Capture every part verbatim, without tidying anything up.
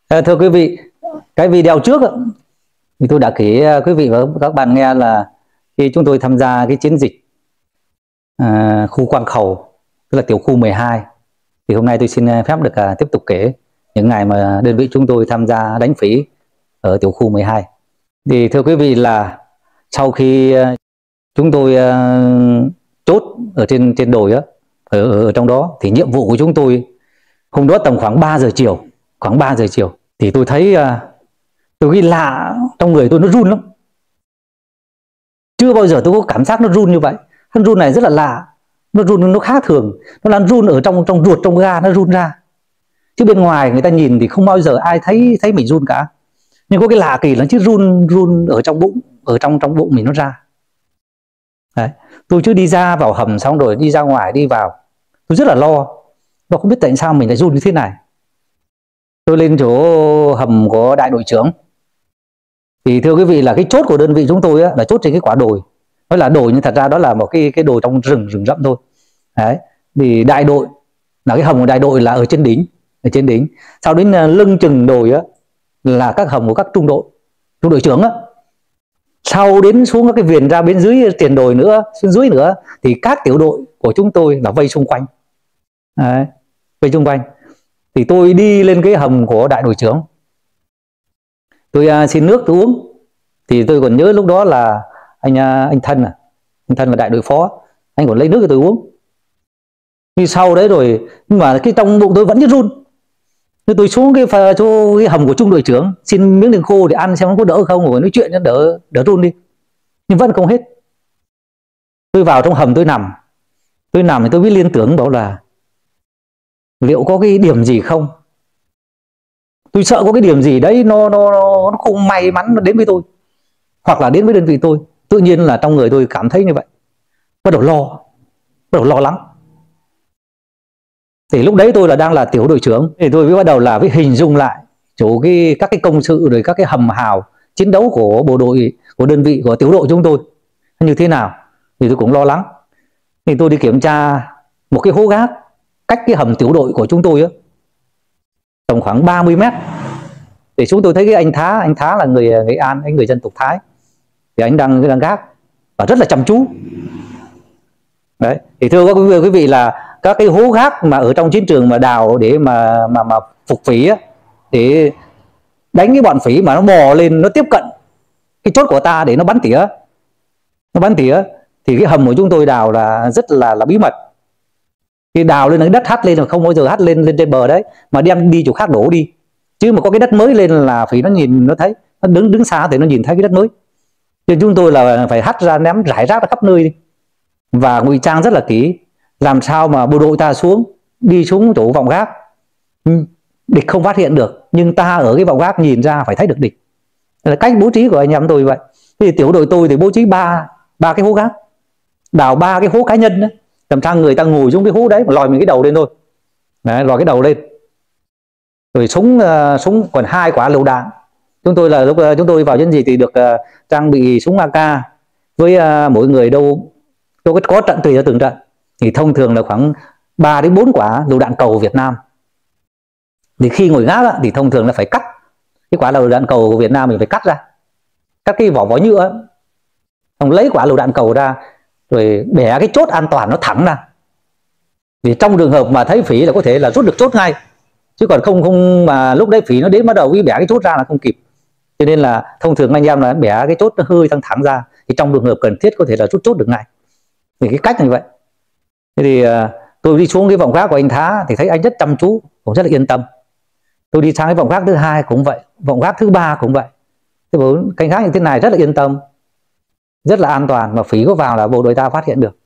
À, thưa quý vị, cái video trước thì tôi đã kể quý vị và các bạn nghe là khi chúng tôi tham gia cái chiến dịch à, khu Quang Khẩu, tức là tiểu khu mười hai, thì hôm nay tôi xin phép được à, tiếp tục kể những ngày mà đơn vị chúng tôi tham gia đánh phỉ ở tiểu khu mười hai. Thì thưa quý vị là sau khi chúng tôi à, chốt ở trên trên đồi á, ở, ở trong đó, thì nhiệm vụ của chúng tôi hôm đó tầm khoảng ba giờ chiều, khoảng ba giờ chiều thì tôi thấy à, tôi nghĩ lạ, trong người tôi nó run lắm. Chưa bao giờ tôi có cảm giác nó run như vậy. Nó run này rất là lạ, nó run nó khác thường, nó là run ở trong trong ruột, trong ga nó run ra, chứ bên ngoài người ta nhìn thì không bao giờ ai thấy thấy mình run cả. Nhưng có cái lạ kỳ là chứ run run ở trong bụng, ở trong trong bụng mình nó ra. Đấy. Tôi chưa đi ra vào hầm xong rồi đi ra ngoài đi vào, tôi rất là lo, và không biết tại sao mình lại run như thế này. Tôi lên chỗ hầm của đại đội trưởng. Thì thưa quý vị là cái chốt của đơn vị chúng tôi á, là chốt trên cái quả đồi. Nói là đồi nhưng thật ra đó là một cái cái đồi trong rừng rừng rậm thôi. Đấy. Thì đại đội là cái hầm của đại đội là ở trên đỉnh, ở trên đỉnh. Sau đến lưng chừng đồi á là các hầm của các trung đội, trung đội trưởng á. Sau đến xuống các cái viền ra bên dưới tiền đồi nữa, xuống dưới nữa thì các tiểu đội của chúng tôi là vây xung quanh. Đấy. Vây xung quanh. Thì tôi đi lên cái hầm của đại đội trưởng. Tôi uh, xin nước tôi uống. Thì tôi còn nhớ lúc đó là anh uh, anh Thân à, anh Thân là đại đội phó, anh còn lấy nước cho tôi uống. Thì sau đấy rồi, nhưng mà cái trong bụng tôi vẫn như run. Thì tôi xuống cái, chỗ cái hầm của trung đội trưởng xin miếng đường khô để ăn xem nó có đỡ không, rồi nói chuyện cho đỡ đỡ run đi. Nhưng vẫn không hết. Tôi vào trong hầm tôi nằm, tôi nằm thì tôi mới liên tưởng bảo là liệu có cái điểm gì không. Tôi sợ có cái điểm gì đấy nó nó nó không may mắn nó đến với tôi, hoặc là đến với đơn vị tôi. Tự nhiên là trong người tôi cảm thấy như vậy, bắt đầu lo, bắt đầu lo lắng. Thì lúc đấy tôi là đang là tiểu đội trưởng, thì tôi mới bắt đầu là với hình dung lại chỗ cái các cái công sự rồi các cái hầm hào chiến đấu của bộ đội, của đơn vị, của tiểu đội chúng tôi như thế nào. Thì tôi cũng lo lắng. Thì tôi đi kiểm tra một cái hố gác cách cái hầm tiểu đội của chúng tôi á tầm khoảng ba mươi mét. Thì chúng tôi thấy cái anh Thá, anh Thá là người Nghệ An, anh người dân tộc Thái, thì anh đang đang gác và rất là chăm chú. Đấy. Thì thưa các quý vị là các cái hố gác mà ở trong chiến trường mà đào để mà mà mà phục phỉ á, để đánh cái bọn phỉ mà nó bò lên, nó tiếp cận cái chốt của ta để nó bắn tỉa, nó bắn tỉa thì cái hầm của chúng tôi đào là rất là là bí mật. Thì đào lên cái đất hắt lên là không bao giờ hắt lên lên trên bờ đấy, mà đem đi chỗ khác đổ đi. Chứ mà có cái đất mới lên là phỉ nó nhìn nó thấy, nó đứng đứng xa thì nó nhìn thấy cái đất mới. Nên chúng tôi là phải hắt ra, ném rải rác ra khắp nơi đi. Và ngụy trang rất là kỹ, làm sao mà bộ đội ta xuống, đi xuống chỗ vọng gác, địch không phát hiện được, nhưng ta ở cái vọng gác nhìn ra phải thấy được địch. Đây là cách bố trí của anh em tôi vậy. Thì tiểu đội tôi thì bố trí ba ba cái hố gác, đào ba cái hố cá nhân đó, làm sao người ta ngồi xuống cái hố đấy mà lòi mình cái đầu lên thôi. Đấy, lòi cái đầu lên. Rồi súng uh, súng còn hai quả lựu đạn. Chúng tôi là lúc uh, chúng tôi vào chiến dịch thì được uh, trang bị súng a ca với uh, mỗi người đâu đâu có trận tùy theo từng trận. Thì thông thường là khoảng ba đến bốn quả lựu đạn cầu Việt Nam. Thì khi ngồi gác thì thông thường là phải cắt cái quả lựu đạn cầu của Việt Nam, mình phải cắt ra, cắt cái vỏ vỏ nhựa, xong lấy quả lựu đạn cầu ra rồi bẻ cái chốt an toàn nó thẳng ra. Vì trong trường hợp mà thấy phỉ là có thể là rút được chốt ngay, chứ còn không không mà lúc đấy phỉ nó đến bắt đầu cái bẻ cái chốt ra là không kịp. Cho nên là thông thường anh em là bẻ cái chốt nó hơi thẳng thẳng ra, thì trong trường hợp cần thiết có thể là rút chốt được ngay. Thì cái cách như vậy. Thế thì uh, tôi đi xuống cái vòng gác của anh Thá thì thấy anh rất chăm chú, cũng rất là yên tâm. Tôi đi sang cái vòng gác thứ hai cũng vậy, vòng gác thứ ba cũng vậy. Thế bốn canh gác như thế này rất là yên tâm, rất là an toàn, mà phỉ có vào là bộ đội ta phát hiện được.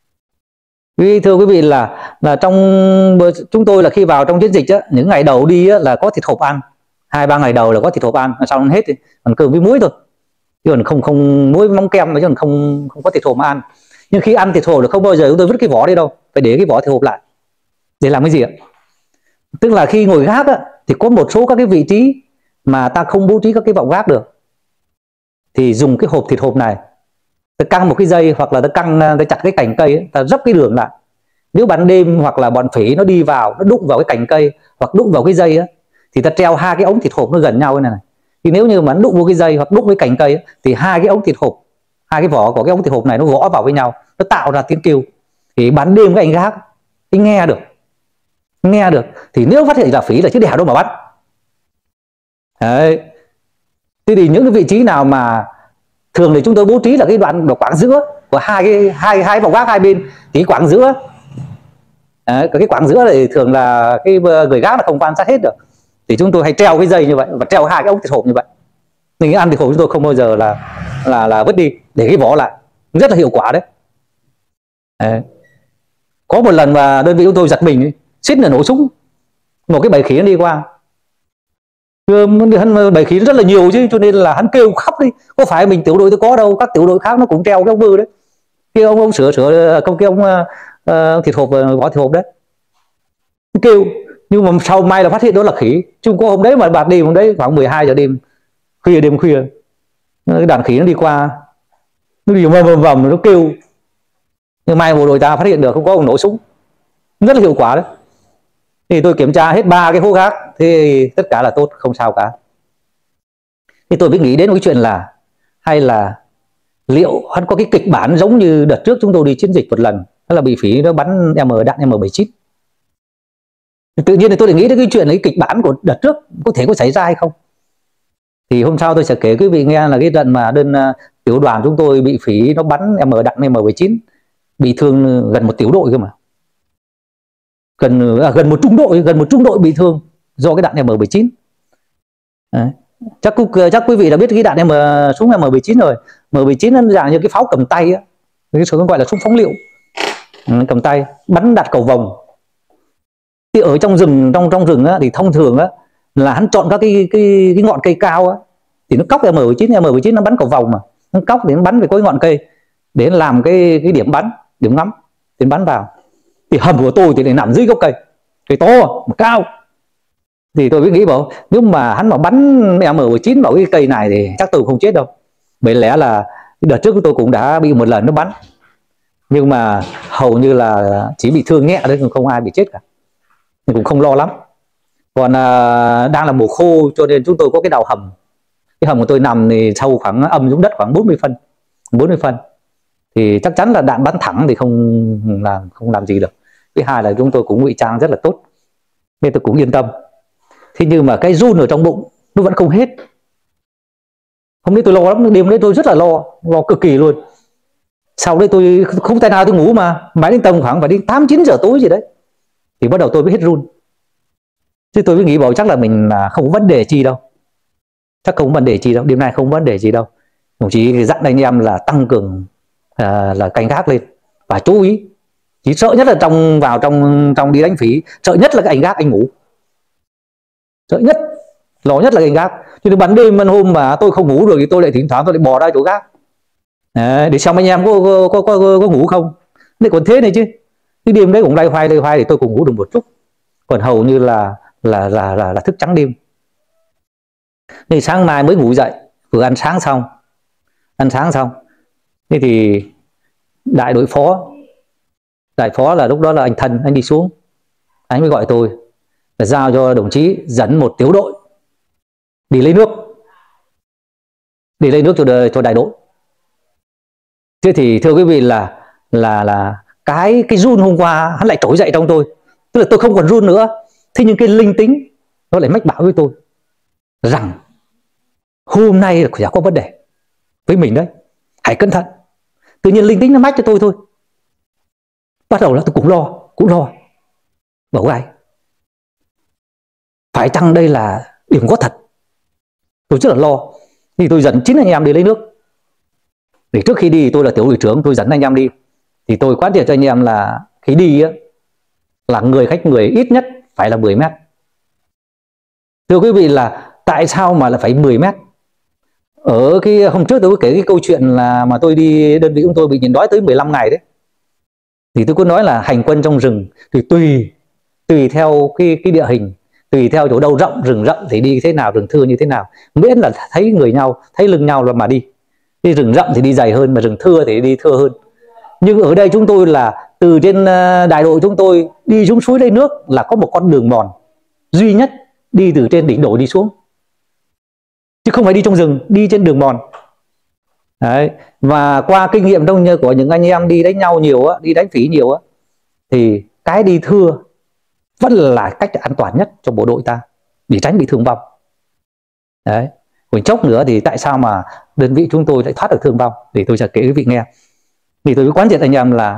Vì thưa quý vị là là trong chúng tôi là khi vào trong chiến dịch á, những ngày đầu đi á, là có thịt hộp ăn, hai ba ngày đầu là có thịt hộp ăn, xong hết thì còn cơm với muối thôi, chứ còn không không muối mắm kem, chứ còn không không có thịt hộp mà ăn. Nhưng khi ăn thịt hộp là không bao giờ chúng tôi vứt cái vỏ đi đâu, phải để cái vỏ thịt hộp lại. Để làm cái gì ạ? Tức là khi ngồi gác á, thì có một số các cái vị trí mà ta không bố trí các cái vọng gác được, thì dùng cái hộp thịt hộp này, ta căng một cái dây hoặc là ta căng, ta chặt cái cành cây ấy, ta dấp cái đường lại. Nếu ban đêm hoặc là bọn phỉ nó đi vào, nó đụng vào cái cành cây hoặc đụng vào cái dây ấy, thì ta treo hai cái ống thịt hộp nó gần nhau như này, thì nếu như mà đụng vô cái dây hoặc đụng với cành cây thì hai cái ống thịt hộp, hai cái vỏ của cái ống thịt hộp này nó gõ vào với nhau, nó tạo ra tiếng kêu. Thì ban đêm các anh gác anh nghe được, nghe được thì nếu phát hiện là phỉ là chứ đẻ đâu mà bắt. Đấy. Thế thì những cái vị trí nào mà thường thì chúng tôi bố trí là cái đoạn quãng giữa của hai cái hai hai vòng gác hai bên, thì quãng giữa, đấy, cái quãng giữa này thường là cái người gác là không quan sát hết được, thì chúng tôi hay treo cái dây như vậy và treo hai cái ống thịt hộp như vậy. Nên cái ăn thịt hộp chúng tôi không bao giờ là là là vứt đi, để cái vỏ lại, rất là hiệu quả đấy. Đấy. Có một lần mà đơn vị chúng tôi giật mình, suýt là nổ súng, một cái bầy khỉ nó đi qua, bầy khỉ rất là nhiều chứ, cho nên là hắn kêu khóc đi. Có phải mình tiểu đội tôi có đâu, các tiểu đội khác nó cũng treo cái ống bư đấy, cái ông ông sửa sửa công cái ông uh, thịt hộp, vỏ thịt hộp đấy, kêu. Nhưng mà sau may là phát hiện đó là khỉ, chứ không có hôm đấy mà bạt đi hôm đấy khoảng mười hai giờ đêm, khuya đêm khuya, cái đàn khỉ nó đi qua, nó đi vầm vầm vầm nó kêu. Nhưng may bộ đội ta phát hiện được, không có ông nổ súng, rất là hiệu quả đấy. Thì tôi kiểm tra hết ba cái hố gác thì tất cả là tốt, không sao cả. Thì tôi mới nghĩ đến một cái chuyện là hay là liệu hắn có cái kịch bản giống như đợt trước chúng tôi đi chiến dịch một lần, đó là bị phỉ nó bắn M đạn M bảy mươi chín. Tự nhiên thì tôi lại nghĩ đến cái chuyện ấy, kịch bản của đợt trước có thể có xảy ra hay không. Thì hôm sau tôi sẽ kể quý vị nghe là cái trận mà đơn uh, tiểu đoàn chúng tôi bị phỉ nó bắn M đạn M bảy mươi chín, bị thương gần một tiểu đội cơ mà, gần à, gần một trung đội, gần một trung đội bị thương do cái đạn M bảy chín. Đấy. Chắc chắc quý vị đã biết cái đạn M súng M bảy chín rồi. M bảy chín nó dạng như cái pháo cầm tay á, cái số gọi là súng phóng lựu, ừ, cầm tay bắn đặt cầu vồng. Thì ở trong rừng trong trong rừng á, thì thông thường á là hắn chọn các cái cái, cái ngọn cây cao á, thì nó cóc M bảy chín, M bảy chín nó bắn cầu vồng mà, nó cóc để nó bắn về cái ngọn cây để làm cái cái điểm bắn, điểm ngắm, điểm bắn vào. Thì hầm của tôi thì lại nằm dưới gốc cây, cây to mà cao. Thì tôi mới nghĩ bảo nếu mà hắn mà bắn M bảy chín vào cái cây này thì chắc tôi không chết đâu. Bởi lẽ là đợt trước tôi cũng đã bị một lần nó bắn, nhưng mà hầu như là chỉ bị thương nhẹ đấy, không ai bị chết cả, nhưng cũng không lo lắm. Còn à, đang là mùa khô cho nên chúng tôi có cái đào hầm. Cái hầm của tôi nằm thì sâu khoảng âm xuống đất khoảng bốn mươi phân, bốn mươi phân. Thì chắc chắn là đạn bắn thẳng thì không làm không làm gì được. Thứ hai là chúng tôi cũng ngụy trang rất là tốt, nên tôi cũng yên tâm. Thế nhưng mà cái run ở trong bụng nó vẫn không hết. Hôm nay tôi lo lắm, đêm đấy tôi rất là lo, lo cực kỳ luôn. Sau đấy tôi không thể nào tôi ngủ mà, mãi đến tầm khoảng phải đến tám chín giờ tối gì đấy thì bắt đầu tôi mới hết run. Chứ tôi mới nghĩ bảo chắc là mình không có vấn đề chi đâu, chắc không có vấn đề chi đâu, đêm nay không có vấn đề gì đâu. Đồng chí dặn anh em là tăng cường à, là canh gác lên và chú ý. Chỉ sợ nhất là trong vào trong trong đi đánh phỉ, sợ nhất là cái anh gác anh ngủ, sợ nhất, lo nhất là cái anh gác. Cho nên ban đêm ban hôm mà tôi không ngủ được thì tôi lại thỉnh thoảng tôi lại bò ra chỗ gác. Đấy, để xem anh em có có, có, có, có, có ngủ không. Nên còn thế này chứ, cái đêm đấy cũng lay hoay lay hoay thì tôi cũng ngủ được một chút, còn hầu như là là là là, là thức trắng đêm. Nên sáng mai mới ngủ dậy, vừa ăn sáng xong, ăn sáng xong, thế thì đại đội phó, đại phó là lúc đó là anh Thân, anh đi xuống, anh mới gọi tôi là giao cho đồng chí dẫn một tiểu đội đi lấy nước, đi lấy nước cho cho đại đội. Thế thì thưa quý vị là là là cái cái run hôm qua hắn lại trỗi dậy trong tôi, tức là tôi không còn run nữa. Thế nhưng cái linh tính nó lại mách bảo với tôi rằng hôm nay là chả có vấn đề với mình đấy, hãy cẩn thận. Tự nhiên linh tính nó mách cho tôi thôi. Bắt đầu là tôi cũng lo, cũng lo. Bảo ai phải chăng đây là điểm có thật. Tôi rất là lo. Thì tôi dẫn chính anh em đi lấy nước. Để trước khi đi tôi là tiểu đội trưởng, tôi dẫn anh em đi. Thì tôi quán triệt cho anh em là khi đi á, là người khách người ít nhất phải là mười mét. Thưa quý vị là tại sao mà là phải mười mét? Ở cái hôm trước tôi có kể cái câu chuyện là mà tôi đi đơn vị chúng tôi bị nhịn đói tới mười lăm ngày đấy. Thì tôi có nói là hành quân trong rừng thì tùy tùy theo cái cái địa hình, tùy theo chỗ đâu rộng, rừng rậm thì đi thế nào, rừng thưa như thế nào, miễn là thấy người nhau, thấy lưng nhau là mà đi. Đi rừng rậm thì đi dày hơn, mà rừng thưa thì đi thưa hơn. Nhưng ở đây chúng tôi là từ trên đại đội chúng tôi đi xuống suối lấy nước là có một con đường mòn duy nhất đi từ trên đỉnh đồi đi xuống, chứ không phải đi trong rừng, đi trên đường mòn. Đấy. Và qua kinh nghiệm trong của những anh em đi đánh nhau nhiều á, đi đánh phỉ nhiều á, thì cái đi thưa vẫn là cách an toàn nhất cho bộ đội ta để tránh bị thương vong. Đấy. Còn chốc nữa thì tại sao mà đơn vị chúng tôi lại thoát được thương vong, để tôi sẽ kể quý vị nghe. Thì tôi quán triệt anh em là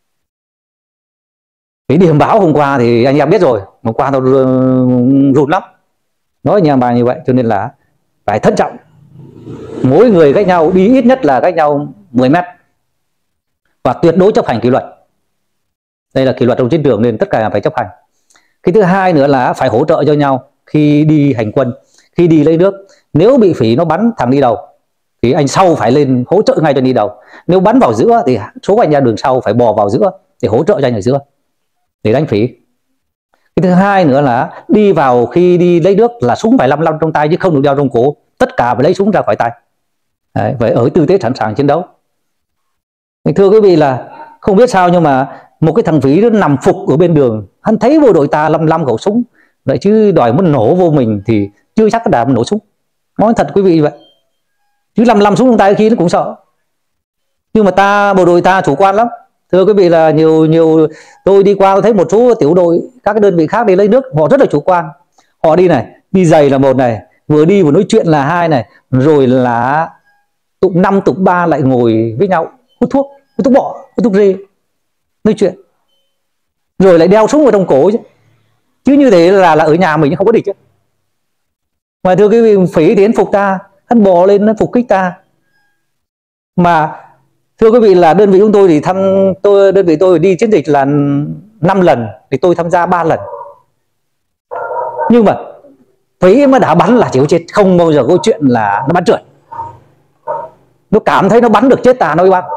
cái điểm báo hôm qua thì anh em biết rồi, hôm qua tôi rụt lắm, nói anh em bà như vậy, cho nên là phải thận trọng. Mỗi người cách nhau đi ít nhất là cách nhau mười mét, và tuyệt đối chấp hành kỷ luật. Đây là kỷ luật trong chiến trường nên tất cả phải chấp hành. Cái thứ hai nữa là phải hỗ trợ cho nhau khi đi hành quân, khi đi lấy nước. Nếu bị phỉ nó bắn thằng đi đầu thì anh sau phải lên hỗ trợ ngay cho đi đầu. Nếu bắn vào giữa thì số anh em đường sau phải bò vào giữa để hỗ trợ cho anh ở giữa để đánh phỉ. Cái thứ hai nữa là đi vào khi đi lấy nước là súng phải lăm lăm trong tay chứ không được đeo trong cổ, tất cả phải lấy súng ra khỏi tay. Đấy, phải ở tư thế sẵn sàng chiến đấu. Thưa quý vị là không biết sao nhưng mà một cái thằng phỉ nó nằm phục ở bên đường, hắn thấy bộ đội ta lăm lăm khẩu súng vậy chứ đòi muốn nổ vô mình thì chưa chắc đã nổ súng. Nói thật quý vị vậy, chứ lăm lăm súng trong tay khi nó cũng sợ. Nhưng mà ta bộ đội ta chủ quan lắm. Thưa quý vị là nhiều nhiều tôi đi qua tôi thấy một số tiểu đội các cái đơn vị khác đi lấy nước họ rất là chủ quan. Họ đi này, đi giày là một này, vừa đi vừa nói chuyện là hai này, rồi là tụm năm tụm ba lại ngồi với nhau hút thuốc, hút thuốc bọ, hút thuốc rê, nói chuyện, rồi lại đeo súng vào trong cổ chứ. Chứ như thế là là ở nhà mình không có địch chứ. Mà thưa quý vị, phỉ thì hắn phục ta, hắn bò lên nó phục kích ta. Mà thưa quý vị là đơn vị chúng tôi thì thăm tôi đơn vị tôi đi chiến dịch là năm lần thì tôi tham gia ba lần. Nhưng mà phỉ mà đã bắn là chịu chết, không bao giờ có chuyện là nó bắn trượt. Nó cảm thấy nó bắn được chết ta nó bắn.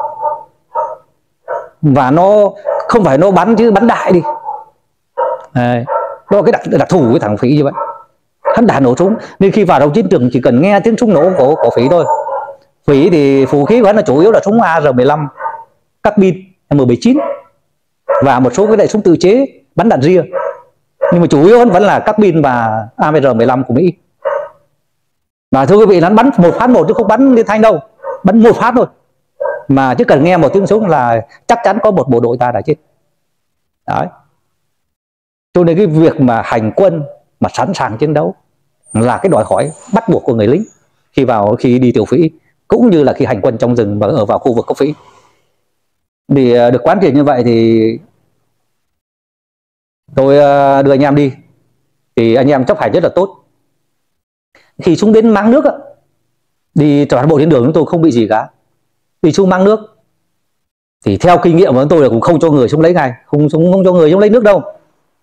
Và nó không phải nó bắn chứ bắn đại đi. Đấy. Đó là cái đặc, đặc thù cái thằng phỉ như vậy. Hắn đã nổ súng nên khi vào đầu chiến trường chỉ cần nghe tiếng súng nổ của, của phỉ thôi. Phỉ thì vũ khí của hắn là chủ yếu là súng A R mười lăm, các pin M bảy mươi chín và một số cái loại súng tự chế bắn đạn ria. Nhưng mà chủ yếu vẫn là các pin và A R mười lăm của Mỹ. Và thưa quý vị, hắn bắn một phát một chứ không bắn liên thanh đâu, bắn một phát thôi. Mà chỉ cần nghe một tiếng súng là chắc chắn có một bộ đội ta đã chết. Đấy. Cho nên cái việc mà hành quân mà sẵn sàng chiến đấu là cái đòi hỏi bắt buộc của người lính khi vào khi đi tiểu phỉ, cũng như là khi hành quân trong rừng và ở vào khu vực có phỉ. Thì được quán triệt như vậy thì tôi đưa anh em đi thì anh em chấp hành rất là tốt. Khi xuống đến máng nước á, đi toàn bộ trên đường chúng tôi không bị gì cả. Đi xuống máng nước thì theo kinh nghiệm của chúng tôi là cũng không cho người xuống lấy ngay, không không, không cho người xuống lấy nước đâu.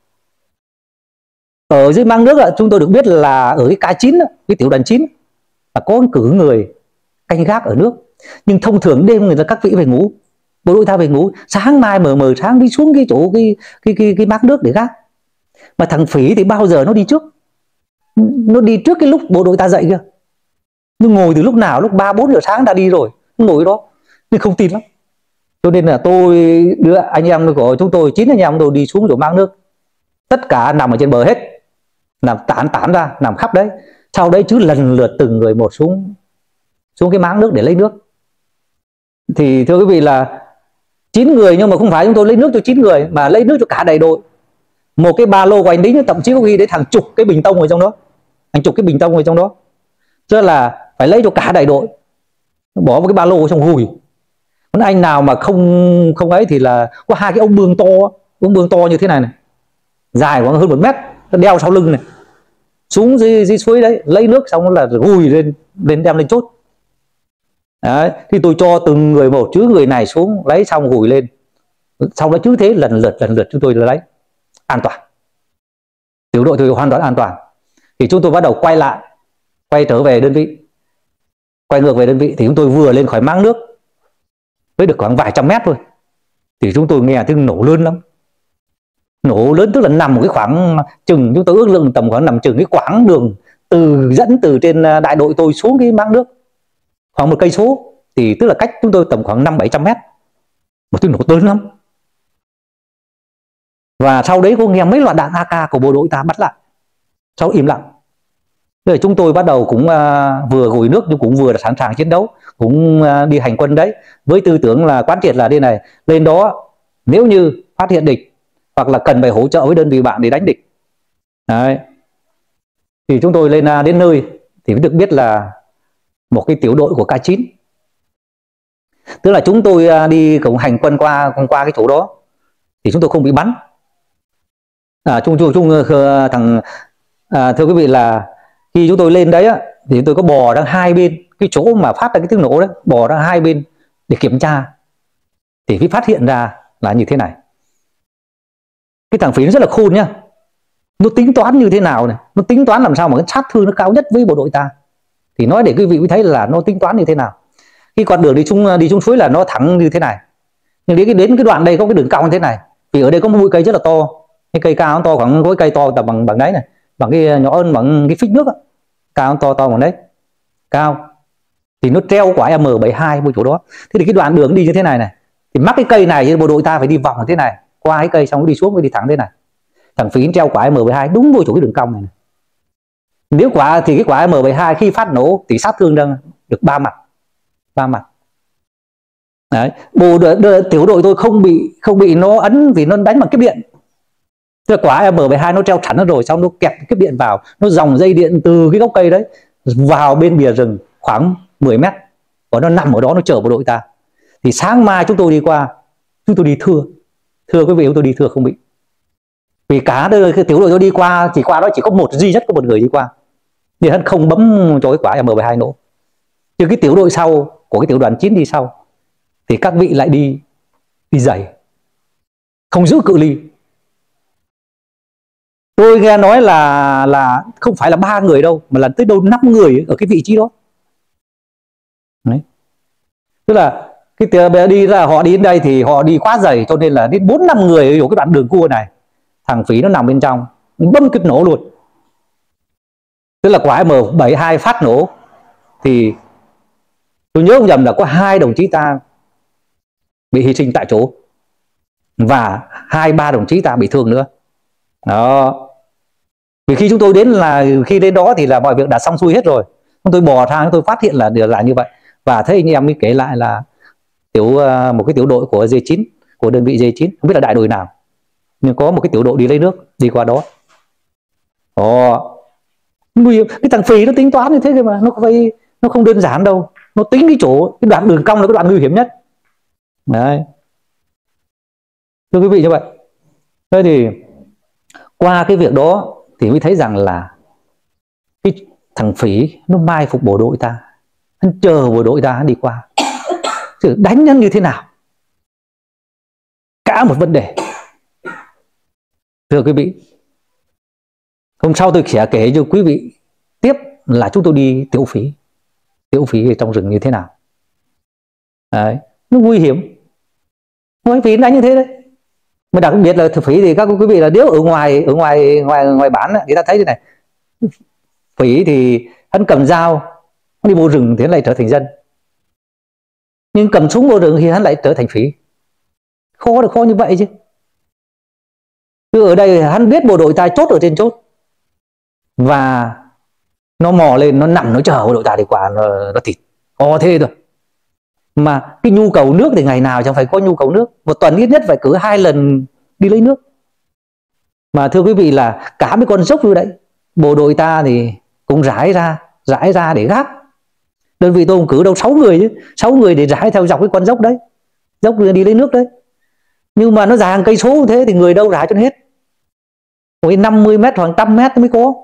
Ở dưới máng nước là chúng tôi được biết là ở cái K chín, cái tiểu đoàn chín là có cử người canh gác ở nước. Nhưng thông thường đêm người ta các vị về ngủ, bộ đội ta về ngủ, sáng mai mờ mờ sáng đi xuống cái chỗ cái cái cái, cái máng nước để gác. Mà thằng phỉ thì bao giờ nó đi trước, nó đi trước cái lúc bộ đội ta dậy kia. Nhưng ngồi từ lúc nào, lúc ba bốn giờ sáng đã đi rồi, nó ngồi đó nên không tin lắm. Cho nên là tôi đưa anh em của chúng tôi, chín anh em tôi đi xuống chỗ máng nước, tất cả nằm ở trên bờ hết, nằm tán tán ra, nằm khắp đấy. Sau đấy chứ lần lượt từng người một xuống xuống cái máng nước để lấy nước. Thì thưa quý vị là chín người, nhưng mà không phải chúng tôi lấy nước cho chín người mà lấy nước cho cả đại đội. Một cái ba lô của anh lính thậm chí có ghi đến hàng chục cái bình tông ở trong đó, hàng chục cái bình tông ở trong đó, cho là phải lấy cho cả đại đội, bỏ vào cái ba lô trong hùi. Còn anh nào mà không không ấy thì là có hai cái ống bương to, ống bương to như thế này này, dài khoảng hơn một mét, nó đeo sau lưng này, xuống dưới, dưới suối đấy lấy nước xong là hùi lên lên đem lên chốt. Đấy, thì tôi cho từng người một, chứ người này xuống lấy xong hùi lên, xong đó chứ thế lần lượt lần lượt chúng tôi lấy, an toàn. Tiểu đội tôi hoàn toàn an toàn. Thì chúng tôi bắt đầu quay lại, quay trở về đơn vị, quay ngược về đơn vị. Thì chúng tôi vừa lên khỏi máng nước với được khoảng vài trăm mét thôi thì chúng tôi nghe tiếng nổ lớn lắm. Nổ lớn tức là nằm một cái khoảng chừng, chúng tôi ước lượng tầm khoảng nằm chừng cái quãng đường từ dẫn từ trên đại đội tôi xuống cái máng nước khoảng một cây số, thì tức là cách chúng tôi tầm khoảng năm bảy trăm mét. Một tiếng nổ lớn lắm. Và sau đấy có nghe mấy loạt đạn A K của bộ đội ta bắt lại. sau im lặng. Rồi chúng tôi bắt đầu cũng uh, vừa gùi nước nhưng cũng vừa sẵn sàng chiến đấu, cũng uh, đi hành quân đấy, với tư tưởng là quán triệt là đây này, lên đó nếu như phát hiện địch hoặc là cần phải hỗ trợ với đơn vị bạn để đánh địch. Đấy. Thì chúng tôi lên uh, đến nơi thì mới được biết là một cái tiểu đội của K chín, tức là chúng tôi uh, đi cùng hành quân qua qua cái chỗ đó thì chúng tôi không bị bắn. À, chung chung chung uh, thằng uh, thưa quý vị là khi chúng tôi lên đấy á, thì tôi có bò ra hai bên cái chỗ mà phát ra cái tiếng nổ đấy, bò ra hai bên để kiểm tra, thì mới phát hiện ra là như thế này. Cái thằng Phí nó rất là khôn nhá, nó tính toán như thế nào này, nó tính toán làm sao mà cái sát thương nó cao nhất với bộ đội ta. Thì nói để quý vị mới thấy là nó tính toán như thế nào. Khi con đường đi chung đi chung suối là nó thẳng như thế này, nhưng đến cái đến cái đoạn đây có cái đường cong như thế này, vì ở đây có một bụi cây rất là to, cái cây cao nó to khoảng cái cây to tầm bằng bằng đấy này, bằng cái nhỏ hơn bằng cái phích nước đó. Cao to to bằng đấy, cao thì nó treo quả M bảy mươi hai bên chỗ đó. Thế thì cái đoạn đường đi như thế này này, thì mắc cái cây này thì bộ đội ta phải đi vòng như thế này, qua cái cây xong đi xuống mới đi thẳng thế này. Thằng Phí treo quả M bảy mươi hai đúng vô chỗ cái đường cong này, này. Nếu quả thì cái quả M bảy mươi hai khi phát nổ thì sát thương đang được ba mặt, ba mặt. Đấy, bộ đội, tiểu đội tôi không bị không bị nó ấn vì nó đánh bằng kiếp điện. Cái quả M bảy mươi hai nó treo chắn rồi, xong nó kẹp kiếp điện vào, nó dòng dây điện từ cái gốc cây đấy vào bên bìa rừng khoảng mười mét, và nó nằm ở đó nó chở bộ đội ta. Thì sáng mai chúng tôi đi qua, chúng tôi đi thưa, thưa quý vị, chúng tôi đi thưa không bị. Vì cả cái tiểu đội tôi đi qua chỉ qua đó chỉ có một duy nhất có một người đi qua, thì hắn không bấm cho cái quả M bảy mươi hai nổ. Chứ cái tiểu đội sau của cái tiểu đoàn chín đi sau thì các vị lại đi đi dày, không giữ cự ly. Tôi nghe nói là là không phải là ba người đâu, mà là tới đâu năm người ở cái vị trí đó. Đấy. Tức là cái tiểu đi ra họ đi đến đây thì họ đi quá dày, cho nên là đến bốn năm người ở cái đoạn đường cua này. Thằng Phí nó nằm bên trong, bấm kích nổ luôn. Tức là quả M bảy mươi hai phát nổ thì tôi nhớ không nhầm là có hai đồng chí ta bị hy sinh tại chỗ và hai ba đồng chí ta bị thương nữa. Đó. Vì khi chúng tôi đến là khi đến đó thì là mọi việc đã xong xuôi hết rồi. Chúng tôi bò ra, chúng tôi phát hiện là điều là như vậy, và thấy anh em mới kể lại là tiểu một cái tiểu đội của D chín, của đơn vị D chín, không biết là đại đội nào, nhưng có một cái tiểu đội đi lấy nước đi qua đó. Ồ, cái thằng Phì nó tính toán như thế cơ mà, nó không phải, nó không đơn giản đâu. Nó tính cái chỗ, cái đoạn đường cong là cái đoạn nguy hiểm nhất. Đấy. Thưa quý vị như vậy. Thế thì qua cái việc đó thì mới thấy rằng là cái thằng Phí nó mai phục bộ đội ta, nó chờ bộ đội ta đi qua, chứ đánh nhân như thế nào, cả một vấn đề. Thưa quý vị, hôm sau tôi sẽ kể cho quý vị tiếp là chúng tôi đi tiểu phí, tiểu phí trong rừng như thế nào. Đấy, nó nguy hiểm, nói Phí đánh như thế đấy. Mà đặc biệt là Phí thì các quý vị là nếu ở ngoài ở ngoài ngoài ngoài bản thì ta thấy thế này, Phí thì hắn cầm dao, hắn đi vô rừng thì hắn lại trở thành dân, nhưng cầm súng vô rừng thì hắn lại trở thành Phí. Khó được khó như vậy chứ. Chứ ở đây hắn biết bộ đội ta chốt ở trên chốt, và nó mò lên, nó nằm, nó chờ bộ đội ta đi qua, nó, nó thịt o thế thôi. Mà cái nhu cầu nước thì ngày nào chẳng phải có nhu cầu nước, một tuần ít nhất phải cử hai lần đi lấy nước. Mà thưa quý vị là cả mấy con dốc như đấy, bộ đội ta thì cũng rải ra rải ra để gác. Đơn vị tôi cũng cử đâu sáu người chứ, sáu người để rải theo dọc cái con dốc đấy, dốc đi lấy nước đấy. Nhưng mà nó dài hàng cây số như thế thì người đâu rải cho hết. Mỗi năm mươi mét hoặc trăm mét mới có,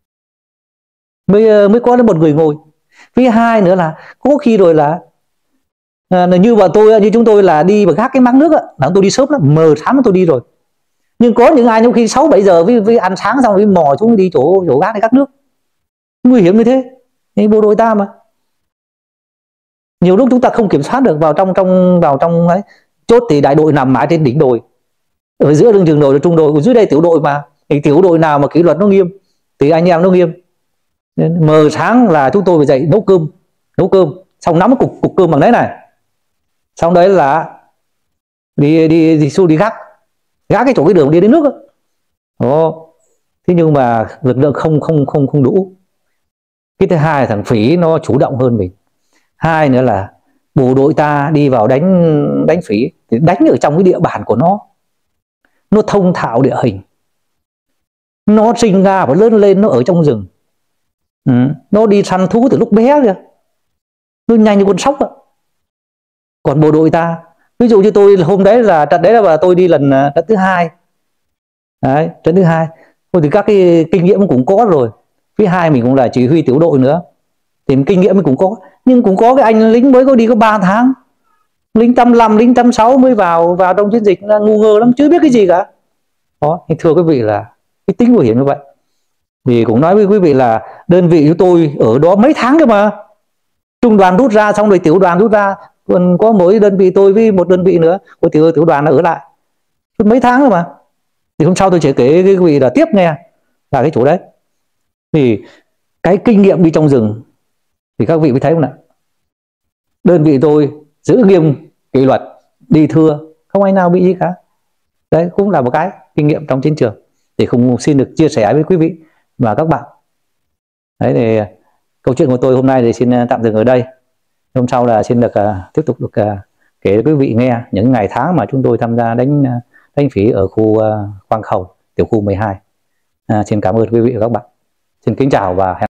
mới mới có đến một người ngồi. Thứ hai nữa là có khi rồi là à, như bọn tôi, như chúng tôi là đi và gác cái máng nước á, là tôi đi sớm lắm, mờ sáng tôi đi rồi. Nhưng có những ai trong khi sáu bảy giờ với, với ăn sáng xong với mò chúng đi chỗ chỗ gác để gác nước, nguy hiểm như thế. Thì bộ đội ta mà nhiều lúc chúng ta không kiểm soát được vào trong trong vào trong ấy. Chốt thì đại đội nằm mãi trên đỉnh đồi, ở giữa lưng chừng đồi là trung đội, ở dưới đây tiểu đội mà, thì tiểu đội nào mà kỷ luật nó nghiêm thì anh em nó nghiêm. Nên mờ sáng là chúng tôi phải dậy nấu cơm, nấu cơm xong nắm cục cục cơm bằng đấy này, xong đấy là đi đi đi xu đi gác gác cái chỗ cái đường đi đến nước đó. Ồ, thế nhưng mà lực lượng không không không không đủ. Cái thứ hai là thằng Phỉ nó chủ động hơn mình. Hai nữa là bộ đội ta đi vào đánh đánh Phỉ thì đánh ở trong cái địa bàn của nó, nó thông thạo địa hình, nó sinh ra và lớn lên nó ở trong rừng, ừ. Nó đi săn thú từ lúc bé kìa, nó nhanh như con sóc ạ. Còn bộ đội ta, ví dụ như tôi hôm đấy là trận đấy là tôi đi lần trận thứ hai đấy, trận thứ hai thôi thì các cái kinh nghiệm cũng có rồi. Thứ hai mình cũng là chỉ huy tiểu đội nữa thì kinh nghiệm mình cũng có, nhưng cũng có cái anh lính mới có đi có ba tháng, lính trăm lăm lính trăm sáu mới vào vào trong chiến dịch, là ngu ngơ lắm, chưa biết cái gì cả đó. Thì thưa quý vị là cái tính nguy hiểm như vậy. Thì cũng nói với quý vị là đơn vị của tôi ở đó mấy tháng cơ mà, trung đoàn rút ra xong rồi tiểu đoàn rút ra, còn có mỗi đơn vị tôi với một đơn vị nữa của tiểu tiểu đoàn nó ở lại suốt mấy tháng rồi mà. Thì hôm sau tôi sẽ kể với quý vị là tiếp nghe là cái chỗ đấy. Thì cái kinh nghiệm đi trong rừng thì các vị mới thấy không ạ, đơn vị tôi giữ nghiêm kỷ luật, đi thưa, không ai nào bị gì cả. Đấy cũng là một cái kinh nghiệm trong chiến trường thì không xin được chia sẻ với quý vị và các bạn. Đấy thì câu chuyện của tôi hôm nay thì xin tạm dừng ở đây. Hôm sau là xin được uh, tiếp tục được uh, kể với quý vị nghe những ngày tháng mà chúng tôi tham gia đánh uh, đánh Phỉ ở khu uh, Khoang Khẩu, tiểu khu mười hai. Uh, xin cảm ơn quý vị và các bạn. Xin kính chào và hẹn